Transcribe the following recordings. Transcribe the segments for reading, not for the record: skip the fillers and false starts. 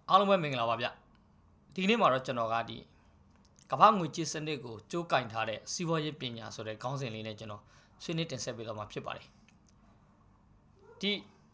အားလုံးပဲမင်္ဂလာပါဗျဒီနေ့မှာတော့ကျွန်တော်ကဒီကမ္ဘာငွေကြေးစနစ်ကိုကြိုးကင်ထားတဲ့စီးပွားရေးပညာဆိုတဲ့ခေါင်းစဉ်လေးနဲ့ကျွန်တော်ဆွေးနွေးတင်ဆက်ပေးတော့မှာဖြစ်ပါတယ်ဒီ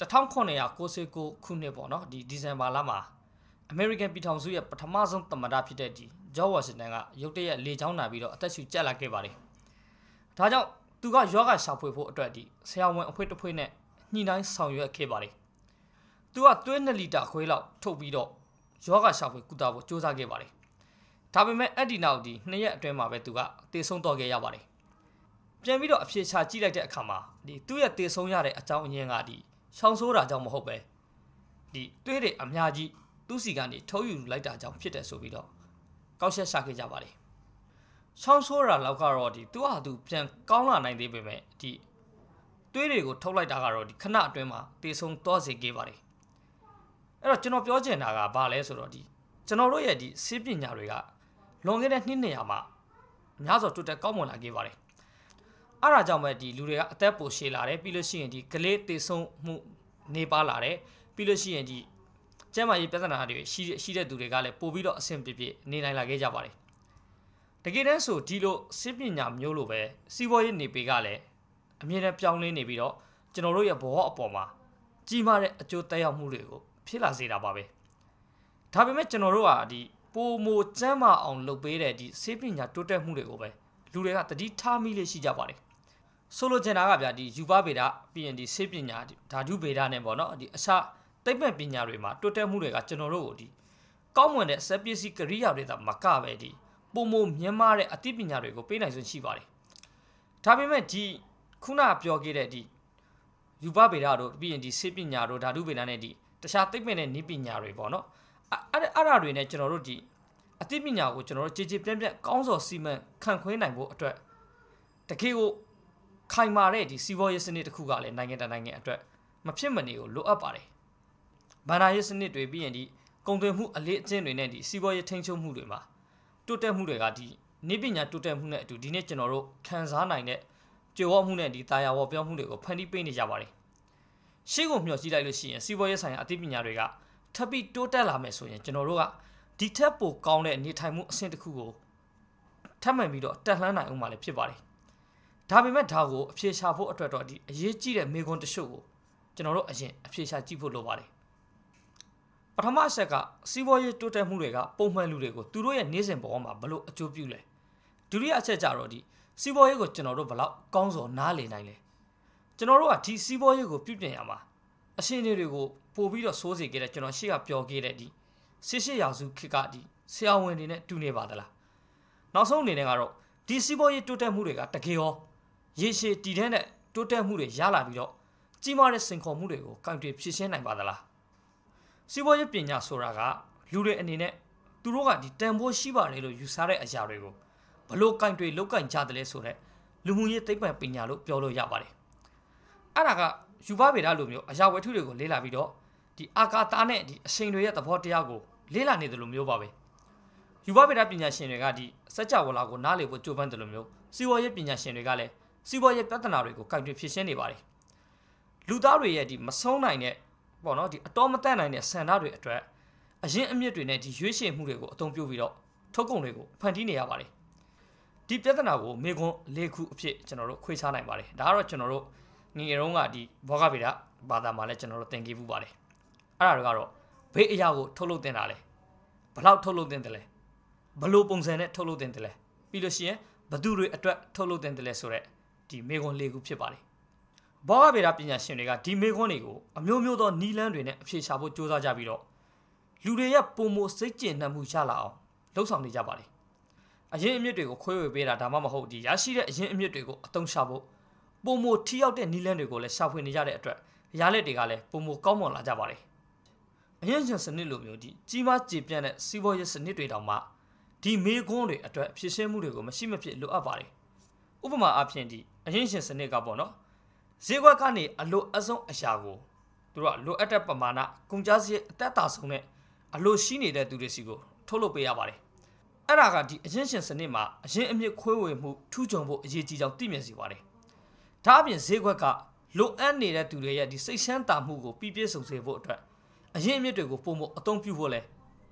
1999ခုနှစ်ပေါ့နော်ဒီဒီဇင်ဘာလမှာအမေရိကန်ပြည်ထောင်စုရဲ့ပထမဆုံးသမ္မတဖြစ်တဲ့ဒီဂျော့ဝါရှင်တန်ကရုတ်တရက်လေကြောင်းလာပြီးတော့အသက်ရှူကျက်လာခဲ့ပါတယ်ဒါကြောင့်သူကယောဂရှာဖွေဖို့အတွက်ဒီဆရာဝန်အဖွဲတစ်ဖွဲနဲ့ညှိနှိုင်းဆောင်ရွက်ခဲ့ပါတယ်သူကသွေး2လီတာခွဲလောက်ထုတ်ပြီးတော့ယောဂရှာဖွေကုသဖို့စူးစမ်းခဲ့ပါတယ်ဒါပေမဲ့အဲ့ဒီနောက်ဒီ2ရက်အတွင်းမှာပဲသူကတေဆုံးတော့ခဲ့ရပါတယ်ပြန်ပြီးတော့အဖြေရှာကြည့်လိုက်တဲ့အခါမှာဒီသူ့ရဲ့တေဆုံးရတဲ့အကြောင်းအရင်းကဒီရှောင်ဆိုးတာကြောင့်မဟုတ်ပဲဒီသွေးတွေအများကြီးသူ့စီကနေထုတ်ယူလိုက်တာကြောင့်ဖြစ်တယ်ဆိုပြီးတော့ကောက်ချက်ရှာခဲ့ကြပါတယ်ရှောင်ဆိုးတာလောက်ကတော့ဒီသူ့ဟာသူပြန်ကောင်းလာနိုင်သေးပေမဲ့ဒီသွေးတွေကိုထုတ်လိုက်တာကတော့ဒီခဏအတွင်းမှာတေဆုံးတော့စေခဲ့ပါတယ်အဲ့တော့ကျွန်တော်ပြောချင်တာကဘာလဲဆိုတော့ဒီကျွန်တော်တို့ရဲ့ဒီဆေးပညာတွေကလွန်ခဲ့တဲ့နှစ်200မှာများစွာတိုးတက်ကောင်းမွန်လာခဲ့ပါတယ်အဲ့ဒါကြောင့်ပဲဒီလူတွေကအသက်ပိုရှည်လာတယ်ပြီးလို့ရှိရင်ဒီကလေးတေဆုံးမှုနေပါလာတယ်ပြီးလို့ရှိရင်ဒီကျန်းမာရေးပြဿနာတွေရှိတဲ့သူတွေကလည်းပို့ပြီးတော့အဆင်ပြေပြေနေနိုင်လာခဲ့ကြပါတယ်တကယ်တမ်းဆိုဒီလိုဆေးပညာမျိုးလိုပဲစီးပွားရေးနေပေကလည်းအမြဲတမ်းပြောင်းလဲနေပြီးတော့ကျွန်တော်တို့ရဲ့ဘဝအပေါ်မှာကြီးမားတဲ့အကျိုးသက်ရောက်မှုတွေကိုဖြစ်လာစေတာပါပဲဒါပေမဲ့ကျွန်တော်တို့ကဒီပိုမိုကျန်းမာအောင်လုပ်ပေးတဲ့ဒီဆေးပညာတိုးတက်မှုတွေကိုပဲလူတွေကတတိထားမိလေးရှိကြပါတယ်ဆိုလိုချင်တာကဗျာဒီယူပဗေဒပြီးရင်ဒီဆေးပညာဓာတုဗေဒနဲ့ပေါ့နော်ဒီအခြားသိပ္ပံပညာတွေမှာတိုးတက်မှုတွေကကျွန်တော်တို့ကိုဒီကောင်းမွန်တဲ့စက်ပစ္စည်းကရိယာတွေသာမကပဲဒီပိုမိုမြင့်မားတဲ့အသိပညာတွေကိုပေးနိုင်စွမ်းရှိပါတယ်ဒါပေမဲ့ဒီခုနပြောခဲ့တဲ့ဒီယူပဗေဒတို့ပြီးရင်ဒီဆေးပညာတို့ဓာတုဗေဒနဲ့ဒီတခြားသိပ္ပံနဲ့နည်းပညာတွေပေါ့နော်အဲ့ဒါတွေနဲ့ကျွန်တော်တို့ဒီအသိပညာကိုကျွန်တော်တို့ကြည်ပြန့်ပြန့်ကောင်းစွာစီမံခန့်ခွဲနိုင်ဖို့အတွက်တကယ်ကိုခိုင်မာတဲ့ဒီစီးပွားရေးစနစ်တစ်ခုကလည်းနိုင်ငံအတွက်မဖြစ်မနေကိုလိုအပ်ပါတယ်။ဘာသာရေးစနစ်တွေပြီးရင်ဒီကုန်သွယ်မှုအလေးအကျင့်တွေနဲ့ဒီစီးပွားရေးထိန်းချုပ်မှုတွေမှာတိုးတက်မှုတွေကဒီနည်းပညာတိုးတက်မှုနဲ့အတူဒီနေ့ကျွန်တော်တို့ခံစားနိုင်တဲ့ကြွယ်ဝမှုနဲ့ဒီတာယာဝပြောင်းမှုတွေကိုဖန်တီးပေးနေကြပါတယ်။ရှေ့ကိုမျှော်ကြည့်လိုက်လို့ရှိရင်စီးပွားရေးဆိုင်ရာအသိပညာတွေကထပ်ပြီးတိုးတက်လာမယ်ဆိုရင်ကျွန်တော်တို့ကဒီထက်ပိုကောင်းတဲ့နေထိုင်မှုအဆင့်တစ်ခုကိုထပ်မံပြီးတော့တက်လှမ်းနိုင်အောင်မှလည်းဖြစ်ပါတယ်။ဒါပေမဲ့ဒါကိုအဖြေရှာဖို့အတွက်တော့ဒီအရေးကြီးတဲ့မေခွန်းတချို့ကိုကျွန်တော်တို့အရင်အဖြေရှာကြည့်ဖို့လိုပါတယ်။ပထမအချက်ကစီးပွားရေးတိုးတက်မှုတွေကပုံမှန်လူတွေကိုသူတို့ရဲ့နေ့စဉ်ဘဝမှာဘလို့အကျိုးပြုလဲ။ဒုတိယအချက်ကျတော့ဒီစီးပွားရေးကိုကျွန်တော်တို့ဘလောက်ကောင်းစွာနားလည်နိုင်လဲ။ကျွန်တော်တို့ကဒီစီးပွားရေးကိုပြုပြင်ရမှာအရှင်းတွေကိုပို့ပြီးတော့စိုးစေခဲ့တဲ့ကျွန်တော်ရှေ့ကပြောခဲ့တဲ့ဒီ88ရာစုခေတ်ကဒီဆရာဝန်တွေနဲ့တူနေပါသလားနောက်ဆုံးအနေနဲ့ကတော့ဒီစီးပွားရေးတိုးတက်မှုတွေကတကယ်ရောရေရှည်တည်တဲ့တိုးတက်မှုတွေရလာပြီးတော့ကြီးမားတဲ့စိန်ခေါ်မှုတွေကိုကန့်ကွက်ဖြေရှင်းနိုင်ပါသလားစီးပွားရေးပညာဆိုတာကလူတွေအနေနဲ့သူတို့ကဒီတန်ဖိုးရှိပါတယ်လို့ယူဆတဲ့အရာတွေကိုဘလို့ကန့်ကွက်လောက်ကန့်ကြတယ်လဲဆိုတော့လူမှုရေးသိပ္ပံပညာလို့ပြောလို့ရပါတယ်အဲ့ဒါကယူပဗေဒလိုမျိုးအရာဝတ္ထုတွေကိုလေ့လာပြီးတော့ဒီအာကာသနဲ့ဒီအချိန်တွေရဲ့သဘောတရားကိုလေ့လာနေတယ်လို့မျိုးပါပဲယူပဗေဒပညာရှင်တွေကဒီစัจ java လာကိုနားလည်ဖို့ကြိုးပမ်းတယ်လို့မျိုးစီးပွားရေးပညာရှင်တွေကလည်းစီးပွားရေးပြဿနာတွေကိုကိုင်တွယ်ဖြေရှင်းနေပါတယ်လူသားတွေရဲ့ဒီမဆုံးနိုင်တဲ့ပေါ့နော်ဒီအတော်မတတ်နိုင်တဲ့ဆန္ဒတွေအတွက်အရင်အမြစ်တွေနဲ့ဒီရွေးချယ်မှုတွေကိုအသုံးပြုပြီးတော့ထုတ်ကုန်တွေကိုဖန်တီးနေရပါတယ်ဒီပြဿနာကိုမေခွန်း၄ခုအဖြစ်ကျွန်တော်တို့ခွဲခြားနိုင်ပါတယ်ဒါကတော့ကျွန်တော်တို့ငယ်ငယ်တုန်းကဒီဘောဂဗေဒဘာသာမှာလည်းကျွန်တော်တို့သင်ခဲ့မှုပါတယ်အဲ့ဒါတွေကတော့ဘေးအရာကိုထုတ်လုပ်တင်တာလဲဘလောက်ထုတ်လုပ်တင်တယ်လဲဘလို့ပုံစံနဲ့ထုတ်လုပ်တင်တယ်လဲပြီးလို့ရှိရင်ဘသူတွေအတွက်ထုတ်လုပ်တင်တယ်လဲဆိုတော့ဒီမေခွန်း၄ခုဖြစ်ပါတယ်ဘောဂဗေဒပညာရှင်တွေကဒီမေခွန်းတွေကိုအမျိုးမျိုးသောနီးလန်းတွေနဲ့အဖြေရှာဖို့ကြိုးစားကြပြီးတော့လူတွေရဲ့ပုံမစိတ်ကျဉ်နှံမှုရလာအောင်လှုပ်ဆောင်နေကြပါတယ်အရင်အမြစ်တွေကိုခွဲဝေပေးတာဒါမှမဟုတ်ဒီရရှိတဲ့အရင်အမြစ်တွေကိုအသုံးချဖို့ပုံမထိရောက်တဲ့နီးလန်းတွေကိုလည်းရှာဖွေနေကြတဲ့အတွက်ရလက်တွေကလည်းပုံမကောင်းမွန်လာကြပါတယ်အရင်ရှင်စနစ်လိုမျိုးဒီကြီးမားကြေပြန့်တဲ့စီးပွားရေးစနစ်တွေတောင်မှဒီမေခွန်းတွေအတွက်ဖြည့်ရှင်းမှုတွေကိုမရှိမဖြစ်လိုအပ်ပါတယ်ဥပမာအားဖြင့်ဒီအရင်ရှင်စနစ်ကပေါ့နော်ဈေးကွက်ကနေအလိုအဆုံးအရာကိုသူတို့ကလိုအပ်တဲ့ပမာဏကုန်ကျစရိတ်အသက်တာဆုံးနဲ့အလိုရှိနေတဲ့သူတွေစီကိုထုတ်လုပ်ပေးရပါတယ်အဲ့ဒါကဒီအရင်ရှင်စနစ်မှာအရင်အမြစ်ခွဲဝေမှုထူးချွန်ဖို့အရေးကြီးကြောင်းသိမြင်စီပါတယ်ဒါအပြင်ဈေးကွက်ကလိုအပ်နေတဲ့သူတွေရဲ့ဒီစိတ်ဆန်းတာမှုကိုပြည့်ပြည့်စုံစေဖို့အတွက်အရင်အမြစ်တွေကိုပုံမအသုံးပြုဖို့လဲ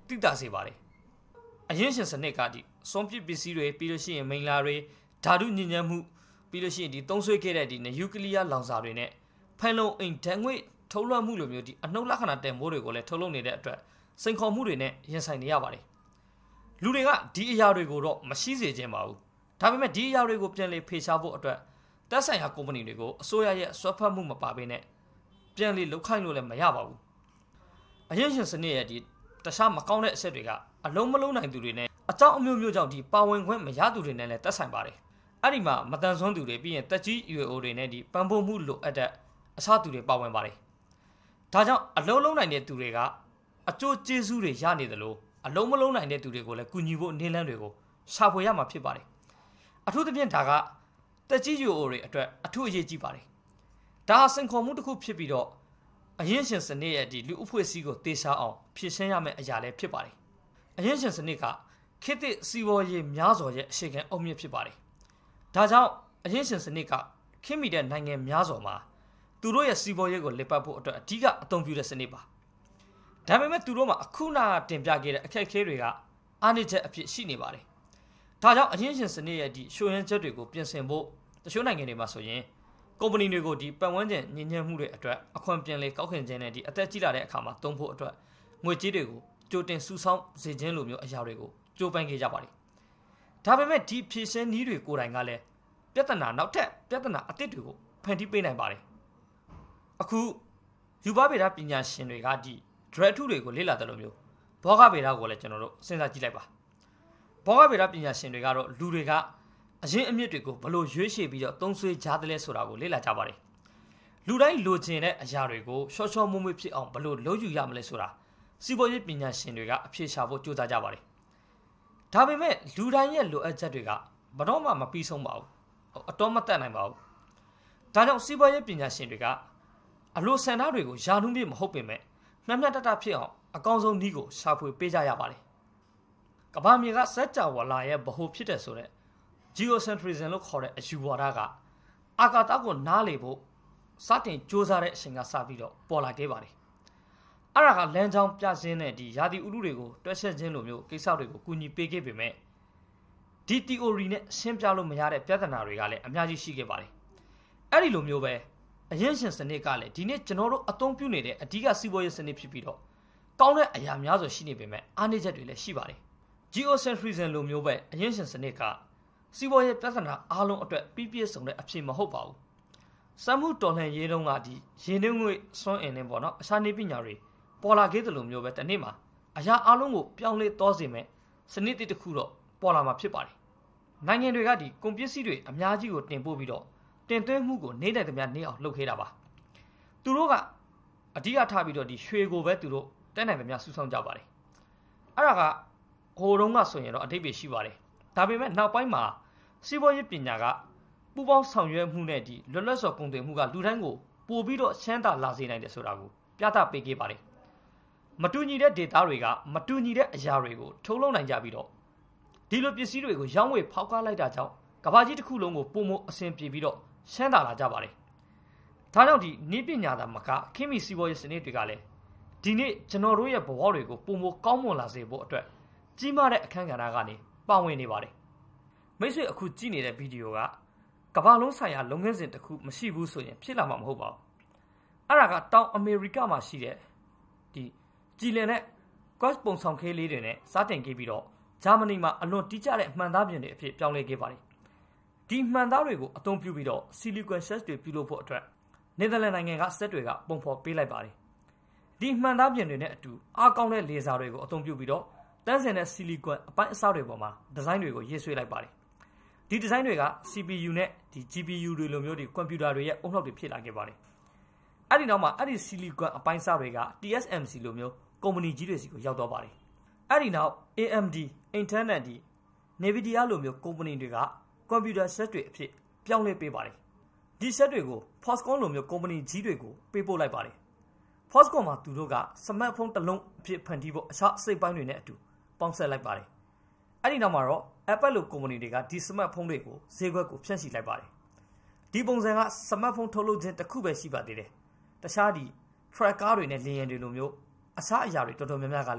တိတာစေပါတယ်အရင်ရှင်စနစ်ကဒီစွန်ပစ်ပစ္စည်းတွေပြီးလို့ရှိရင်မိန်လာတွေဓာတုညဉ့်ညံ့မှုပြီးလို့ရှိရင်ဒီသုံးဆွဲခဲ့တဲ့ဒီနျူကလ িয়ার လောင်စာတွေနဲ့ဖန်လုံအိမ်ဓာတ်ငွေ့ထုတ်လွှတ်မှုလိုမျိုးဒီအနှုတ်လက္ခဏာတန်ဖိုးတွေကိုလည်းထုတ်လုပ်နေတဲ့အတွက်စိန်ခေါ်မှုတွေနဲ့ရင်ဆိုင်နေရပါတယ်လူတွေကဒီအရာတွေကိုတော့မရှိစေချင်ပါဘူးဒါပေမဲ့ဒီအရာတွေကိုပြန်လည်ဖေရှားဖို့အတွက်တက်ဆိုင်ရာကုမ္ပဏီတွေကိုအစိုးရရဲ့ဆွဲဖက်မှုမပါဘဲနဲ့ပြန်လည်လုပ်ခိုင်းလို့လည်းမရပါဘူးအရင်ရှင်စနစ်ရဲ့ဒီတခြားမကောင်းတဲ့အချက်တွေကအလုံးမလုံးနိုင်သူတွေနဲ့အကြောင်းအမျိုးမျိုးကြောင့်ဒီပါဝင်ခွင့်မရသူတွေနဲ့လည်းတက်ဆိုင်ပါတယ်အဲ့ဒီမှာမတန်ဆွမ်းသူတွေပြီးရင်တက်ကြီး UAO တွေနဲ့ဒီပံ့ပိုးမှုလိုအပ်တဲ့အစားသူတွေပါဝင်ပါတယ်ဒါကြောင့်အလုံးလုံးနိုင်တဲ့သူတွေကအကျိုးကျေးဇူးတွေရနေတယ်လို့အလုံးမလုံးနိုင်တဲ့သူတွေကိုလည်းကူညီဖို့နေလန်းတွေကိုရှာဖွေရမှာဖြစ်ပါတယ်အထူးသဖြင့်ဒါကတက်ကြီး UAO တွေအတွက်အထူးအရေးကြီးပါတယ်ဒါဟာစိန်ခေါ်မှုတစ်ခုဖြစ်ပြီးတော့အရင်ရှင်စနစ်ရဲ့ဒီလူအဖွဲ့အစည်းကိုတေချာအောင်ဖြည့်ရှင်းရမယ့်အရာလည်းဖြစ်ပါတယ်အရင်ရှင်စနစ်ကခေတ်သစ်စီးပွားရေးများစွာရဲ့အခြေခံအုတ်မြစ်ဖြစ်ပါတယ်ဒါကြောင့်အရင်ရှင်စနစ်ကခင်မိတဲ့နိုင်ငံများစွာမှာသူတို့ရဲ့စီးပွားရေးကိုလက်ပတ်ဖို့အတွက်အဓိကအသုံးပြုတဲ့စနစ်ပါဒါပေမဲ့သူတို့မှာအခုနာတင်ပြခဲ့တဲ့အခက်အခဲတွေကအားနည်းချက်အဖြစ်ရှိနေပါတယ်ဒါကြောင့်အရင်ရှင်စနစ်ရဲ့ဒီရှုံရမ်းချက်တွေကိုပြင်ဆင်ဖို့တချို့နိုင်ငံတွေမှာဆိုရင်ကုမ္ပဏီတွေကိုဒီပတ်ဝန်းကျင်ညဉ့်ညံ့မှုတွေအတွက်အခွန်ပြန်လေကောက်ခင်ခြင်းနဲ့ဒီအသက်ကြီးလာတဲ့အခါမှာသုံးဖို့အတွက်ငွေကြေးတွေကိုကြိုတင်စုဆောင်းစေခြင်းလိုမျိုးအရာတွေကိုကြိုးပမ်းခဲ့ကြပါတယ်ဒါပေမဲ့ဒီဖြည့်ရှင်းနည်းတွေကိုယ်တိုင်ကလည်းပြဿနာနောက်ထပ်ပြဿနာအသစ်တွေကိုဖန်တီးပေးနိုင်ပါတယ်အခုယူဘဗေဒပညာရှင်တွေကဒီ drug ထုတွေကိုလေ့လာတယ်လို့မျိုးဘောဂဗေဒကိုလည်းကျွန်တော်တို့စဉ်းစားကြည့်လိုက်ပါဘောဂဗေဒပညာရှင်တွေကတော့လူတွေကအရင်အမြစ်တွေကိုဘလို့ရွေးချယ်ပြီးတော့သုံးဆွဲကြတယ်လဲဆိုတာကိုလေ့လာကြပါတယ်လူတိုင်းလိုချင်တဲ့အရာတွေကိုရှော့ရှော့မွေ့မွေ့ဖြစ်အောင်ဘလို့လုပ်ယူရမလဲဆိုတာစီးပွားရေးပညာရှင်တွေကအဖြေရှာဖို့ကြိုးစားကြပါတယ်ဒါပေမဲ့လူတိုင်းရဲ့လိုအပ်ချက်တွေကဘတော့မှမပြီးဆုံးပါဘူးအတော်မတက်နိုင်ပါဘူးဒါကြောင့်စီးပွားရေးပညာရှင်တွေကအလိုဆန္ဒတွေကိုယာနှုံးပြမဟုတ်ပေမဲ့မျှမျှတတဖြစ်အောင်အကောင်းဆုံးနည်းကိုရှာဖွေပေးကြရပါတယ်ကမ္ဘာမြေကစက်ကြဝဠာရဲ့ဗဟိုဖြစ်တဲ့ဆိုတဲ့ geocentrism လို့ခေါ်တဲ့အယူဝါဒကအာကာသကိုနားလေဖို့စတင်စ조사တဲ့အချိန်ကစပြီးတော့ပေါ်လာခဲ့ပါတယ်အဲ့ဒါကလမ်းကြောင်းပြစင်းတဲ့ဒီယာတီဥတုတွေကိုတွက်ချက်ခြင်းလိုမျိုးကိစ္စတွေကိုကူညီပေးခဲ့ပေမဲ့ဒီ theory နဲ့ရှင်းပြလို့မရတဲ့ပြဿနာတွေကလည်းအများကြီးရှိခဲ့ပါတယ်အဲ့ဒီလိုမျိုးပဲအရင်ရှင်စနစ်ကလည်းဒီနေ့ကျွန်တော်တို့အသုံးပြုနေတဲ့အဓိကစီးပွားရေးစနစ်ဖြစ်ပြီးတော့ကောင်းတဲ့အရာများစွာရှိနေပေမဲ့အားနည်းချက်တွေလည်းရှိပါတယ် geocentrism လိုမျိုးပဲအရင်ရှင်စနစ်ကစီးပွားရေးပြဿနာအားလုံးအတွက်ပြည့်ပြည့်စုံတဲ့အဖြစ်မဟုတ်ပါဘူးစမ်းမှုတော်လှန်ရေးတုန်းကဒီရင်းနှီးငွေစွန့်အင်နေပေါ့နော်အခြားနည်းပညာတွေပေါ်လာခဲ့တယ်လို့မျိုးပဲတနေ့မှာအရာအားလုံးကိုပြောင်းလဲသွားစေမဲ့စနစ်တစ်ခုတော့ပေါ်လာမှာဖြစ်ပါတယ်နိုင်ငံတွေကဒီကုန်ပစ္စည်းတွေအများကြီးကိုတင်ပို့ပြီးတော့တင်သွင်းမှုကိုနေနိုင်သမျှနေအောင်လုပ်ခဲ့တာပါသူတို့ကအဓိကထားပြီးတော့ဒီရွှေကိုပဲသူတို့တက်နိုင်သမျှစုဆောင်းကြပါတယ်အဲ့ဒါကဟိုတုန်းကဆိုရင်တော့အဓိပ္ပာယ်ရှိပါတယ်ဒါပေမဲ့နောက်ပိုင်းမှာစီးပွားရေးပညာကပူပေါင်းဆောင်ရွက်မှုနဲ့ဒီလွတ်လပ်စွာကုန်သွယ်မှုကလူတိုင်းကိုပို့ပြီးတော့ချမ်းသာလာစေနိုင်တယ်ဆိုတာကိုပြသပေးခဲ့ပါတယ်မတူညီတဲ့ data တွေကမတူညီတဲ့အရာတွေကိုထုတ်လုပ်နိုင်ကြပြီးတော့ဒီလိုပစ္စည်းတွေကိုရောင်းဝယ်ဖောက်ကားလိုက်တာကြောင့်ကမ္ဘာကြီးတစ်ခုလုံးကိုပုံမအဆင်ပြေပြီးတော့ချမ်းသာလာကြပါတယ်ဒါကြောင့်ဒီနည်းပညာသာမကခင်မီစီးပွားရေးစနစ်တွေကလည်းဒီနေ့ကျွန်တော်တို့ရဲ့ဘဝတွေကိုပုံမကောင်းမွန်လာစေဖို့အတွက်ကြီးမားတဲ့အခန်းကဏ္ဍကနေပါဝင်နေပါတယ်မိတ်ဆွေအခုကြည့်နေတဲ့ဗီဒီယိုကကမ္ဘာလုံးဆိုင်ရာလုပ်ငန်းစဉ်တစ်ခုမရှိဘူးဆိုရင်ဖြစ်လာမှာမဟုတ်ပါဘူးအဲ့ဒါကတောင်အမေရိကမှာရှိတဲ့ဒီကြည်လင်တဲ့ quest ပုံဆောင်ခဲလေးတွေနဲ့စားတင်ခဲ့ပြီးတော့ဂျာမနီမှာအလွန်တိကျတဲ့မှန်သားပြင်တွေအဖြစ်ပြောင်းလဲခဲ့ပါတယ်ဒီမှန်သားတွေကိုအသုံးပြုပြီးတော့ silicon sets တွေပြုလုပ်ဖို့အတွက်နယ်သာလန်နိုင်ငံက set တွေကပုံဖော်ပေးလိုက်ပါတယ်ဒီမှန်သားပြင်တွေနဲ့အတူအားကောင်းတဲ့လေဆာတွေကိုအသုံးပြုပြီးတော့တန်းစင်တဲ့ silicon အပိုင်းအစတွေပေါ်မှာဒီဇိုင်းတွေကိုရေးဆွဲလိုက်ပါတယ်ဒီဒီဇိုင်းတွေက CPU နဲ့ဒီ GPU တွေလိုမျိုးဒီကွန်ပျူတာတွေရဲ့အုံနောက်တွေဖြစ်လာခဲ့ပါတယ်အဲ့ဒီနောက်မှာအဲ့ဒီ silicon အပိုင်းအစတွေက TSMC လိုမျိုးကုမ္ပဏီကြီးတွေစီကိုရောက်တော့ပါတယ်အဲ့ဒီနောက် AMD Intel နဲ့ဒီ Nvidia လိုမျိုးကုမ္ပဏီတွေကကွန်ပျူတာ set တွေအဖြစ်ပြောင်းလဲပေးပါတယ်ဒီ set တွေကို Foxconn လိုမျိုးကုမ္ပဏီကြီးတွေကိုပေးပို့လိုက်ပါတယ် Foxconn မှာသူတို့ကစမတ်ဖုန်းတစ်လုံးအဖြစ်ဖန်တီးဖို့အခြားအစိတ်ပိုင်းတွေနဲ့အတူပေါင်းစပ်လိုက်ပါတယ်အဲ့ဒီနောက်မှာတော့ Apple လိုကုမ္ပဏီတွေကဒီစမတ်ဖုန်းတွေကိုဈေးကွက်ကိုဖြန့်ချိလိုက်ပါတယ်ဒီပုံစံကစမတ်ဖုန်းထုတ်လုပ်ခြင်းတစ်ခုပဲရှိပါသေးတယ်တခြားဒီ tracker တွေနဲ့လေယာဉ်တွေလိုမျိုးအခြားအရာတွေတော်တော်များများကလည်း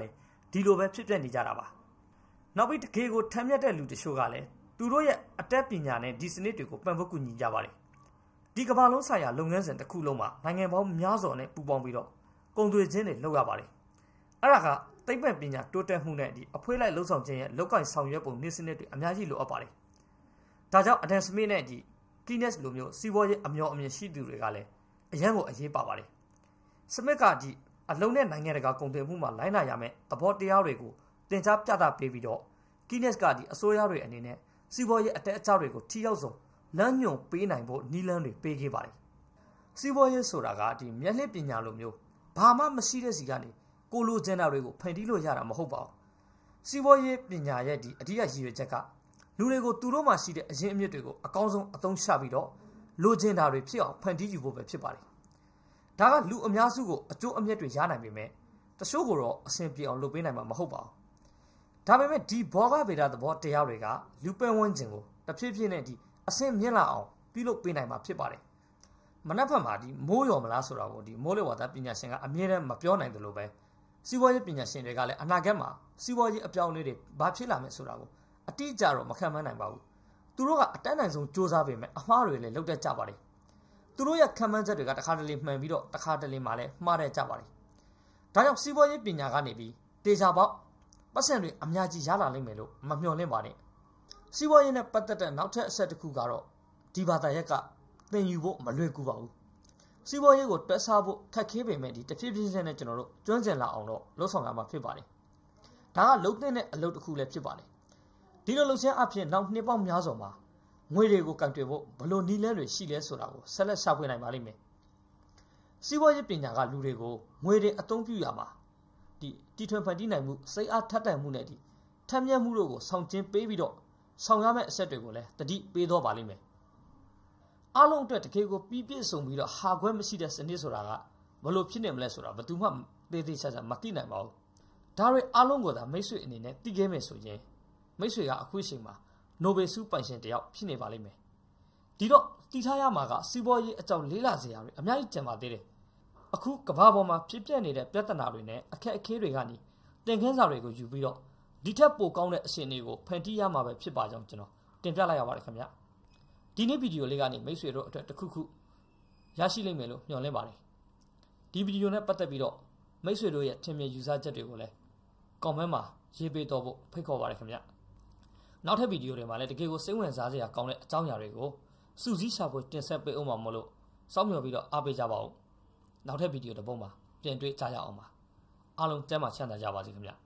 ဒီလိုပဲဖြစ်ပြနေကြတာပါနောက်ပြီးတကယ်ကိုထမ်းမြက်တဲ့လူတချို့ကလည်းသူတို့ရဲ့အတတ်ပညာနဲ့ဒီစနစ်တွေကိုပံ့ပိုးကူညီကြပါတယ်ဒီကမ္ဘာလုံးဆိုင်ရာလုပ်ငန်းစဉ်တစ်ခုလုံးမှာနိုင်ငံပေါင်းများစွာနဲ့ပူးပေါင်းပြီးတော့ကုန်သွယ်ခြင်းတွေလုပ်ရပါတယ်အဲ့ဒါကသိပ္ပံပညာတိုးတက်မှုနဲ့ဒီအဖွေးလိုက်လှုပ်ဆောင်ခြင်းရဲ့လောက်ကင်ဆောင်ရွက်ပုံနည်းစနစ်တွေအများကြီးလိုအပ်ပါတယ်ဒါကြောင့်အဒန်စမစ်နဲ့ဒီ Keynes လိုမျိုးစီးပွားရေးအမျှော်အမြင်ရှိသူတွေကလည်းအရန်ကိုအရေးပါပါတယ်စမစ်ကဒီအလုံးနဲ့နိုင်ငံတကာကုန်သွယ်မှုမှာလိုင်းလာရမယ်သဘောတရားတွေကိုသင်ကြားပြသပေးပြီးတော့ Keynes ကဒီအစိုးရတွေအနေနဲ့စီးပွားရေးအတက်အကျတွေကိုထိရောက်ဆုံးလမ်းညွှန်ပေးနိုင်ဖို့နည်းလမ်းတွေပေးခဲ့ပါတယ်စီးပွားရေးဆိုတာကဒီမျက်လှည့်ပညာလိုမျိုးဘာမှမရှိတဲ့စီကနေကိုလိုချင်တာတွေကိုဖန်တီးလို့ရတာမဟုတ်ပါဘူးစီးပွားရေးပညာရဲ့ဒီအဓိကရည်ရွယ်ချက်ကလူတွေကိုသူတို့မှရှိတဲ့အရင်းအမြစ်တွေကိုအကောင်းဆုံးအသုံးချပြီးတော့လိုချင်တာတွေဖြစ်အောင်ဖန်တီးယူဖို့ပဲဖြစ်ပါတယ်ဒါကလူအများစုကိုအကျိုးအမြတ်တွေရနိုင်ပေမဲ့တချို့ကိုတော့အဆင်ပြေအောင်လုပ်ပေးနိုင်မှာမဟုတ်ပါဘူးဒါပေမဲ့ဒီဘောဂဗေဒသဘောတရားတွေကလူပန်းဝန်းကျင်ကိုတဖြည်းဖြည်းနဲ့ဒီအဆင့်မြင့်လာအောင်ပြုလုပ်ပေးနိုင်မှာဖြစ်ပါတယ်မနက်ဖြန်မှာဒီမိုးရော်မလားဆိုတာကိုဒီမိုးလေဝသပညာရှင်ကအမြဲတမ်းမပြောနိုင်တယ်လို့ပဲစီးပွားရေးပညာရှင်တွေကလည်းအနာဂတ်မှာစီးပွားရေးအပြောင်းအလဲတွေဘာဖြစ်လာမယ်ဆိုတာကိုအတိအကျတော့မခံမှန်းနိုင်ပါဘူးသူတို့ကအတန်းနိုင်ဆုံးစ조사ပေမဲ့အမှားတွေလည်းလုပ်တတ်ကြပါတယ်သူတို့ရဲ့ခံမှန်းချက်တွေကတစ်ခါတလေမှန်ပြီးတော့တစ်ခါတလေမှလည်းမှားတတ်ကြပါတယ်ဒါကြောင့်စီးပွားရေးပညာကနေပြီးတေချာပေါက်ပတ်စံတွေအများကြီးရလာလိမ့်မယ်လို့မမျှော်လင့်ပါနဲ့စီးပွားရေးနဲ့ပတ်သက်တဲ့နောက်ထပ်အဆက်တစ်ခုကတော့ဒီဘာသာရက်ကသင်ယူဖို့မလွယ်ကူပါဘူးစီးပွားရေးကိုတွက်ဆဖို့ခက်ခဲပေမဲ့ဒီတဖြည်းဖြည်းချင်းနဲ့ကျွန်တော်တို့ကျွမ်းကျင်လာအောင်တော့လှုပ်ဆောင်ရမှာဖြစ်ပါတယ်ဒါကလုံတဲ့အလုပ်တစ်ခုလည်းဖြစ်ပါတယ်ဒီလိုလှုပ်ရှားအဖြစ်နောက်နှစ်ပေါင်းများစွာမှာငွေတွေကိုကန်တွေ့ဖို့ဘလို့နည်းလမ်းတွေရှိလဲဆိုတာကိုဆက်လက်ရှာဖွေနိုင်ပါလိမ့်မယ်စီးပွားရေးပညာကလူတွေကိုငွေတွေအသုံးပြုရမှာဒီတီထွင်ဖန်တီးနိုင်မှုစိတ်အားထက်သန်မှုနဲ့ဒီထက်မြက်မှုတို့ကိုဆောင်ကျဉ်ပေးပြီးတော့ဆောင်ရမယ့်အဆက်တွေကိုလည်းတတိပေးတော့ပါလိမ့်မယ်အားလုံးအတွက်တကယ်ကိုပြီးပြည့်စုံပြီးတော့ဟာခွဲမရှိတဲ့စနစ်ဆိုတာကဘလို့ဖြစ်နေမလဲဆိုတာဘယ်သူမှသေသေးချာချာမသိနိုင်ပါဘူးဒါတွေအားလုံးကိုသာမိတ်ဆွေအနေနဲ့သိခဲ့မယ်ဆိုရင်မိတ်ဆွေကအခုချိန်မှာနိုဘယ်ဆုပိုင်ရှင်တယောက်ဖြစ်နေပါလိမ့်မယ်ဒီတော့တည်ထားရမှာကစီးပွားရေးအကြောင်းလေးလာစရာတွေအများကြီးကျန်ပါသေးတယ်အခုကမ္ဘာပေါ်မှာဖြစ်ပျက်နေတဲ့ပြဿနာတွေနဲ့အခက်အခဲတွေကနေသင်ခန်းစာတွေကိုယူပြီးတော့ဒီထက်ပိုကောင်းတဲ့အရှင်တွေကိုဖန်တီးရမှာပဲဖြစ်ပါကြောင်းကျွန်တော်တင်ပြလိုက်ရပါတယ်ခင်ဗျဒီနေ့ဗီဒီယိုလေးကနေမိတ်ဆွေတို့အတွက်တစ်ခုခုရရှိလိမ့်မယ်လို့မျှော်လင့်ပါတယ်ဒီဗီဒီယိုနဲ့ပတ်သက်ပြီးတော့မိတ်ဆွေတို့ရဲ့ထင်မြင်ယူဆချက်တွေကိုလည်း comment မှာရေးပေးတော့ဖို့ဖိတ်ခေါ်ပါတယ်ခင်ဗျနောက်ထပ်ဗီဒီယိုတွေမှာလည်းတကယ်ကိုစိတ်ဝင်စားစရာကောင်းတဲ့အကြောင်းအရာတွေကိုစူးစီးရှာဖွေတင်ဆက်ပေးအောင်ပါမလို့စောင့်မျှော်ပြီးတော့အားပေးကြပါဦးနောက်ထပ်ဗီဒီယိုတစ်ပုဒ်မှာပြန်တွေ့ကြရအောင်ပါအားလုံးကျမ်းမာချမ်းသာကြပါစေခင်ဗျ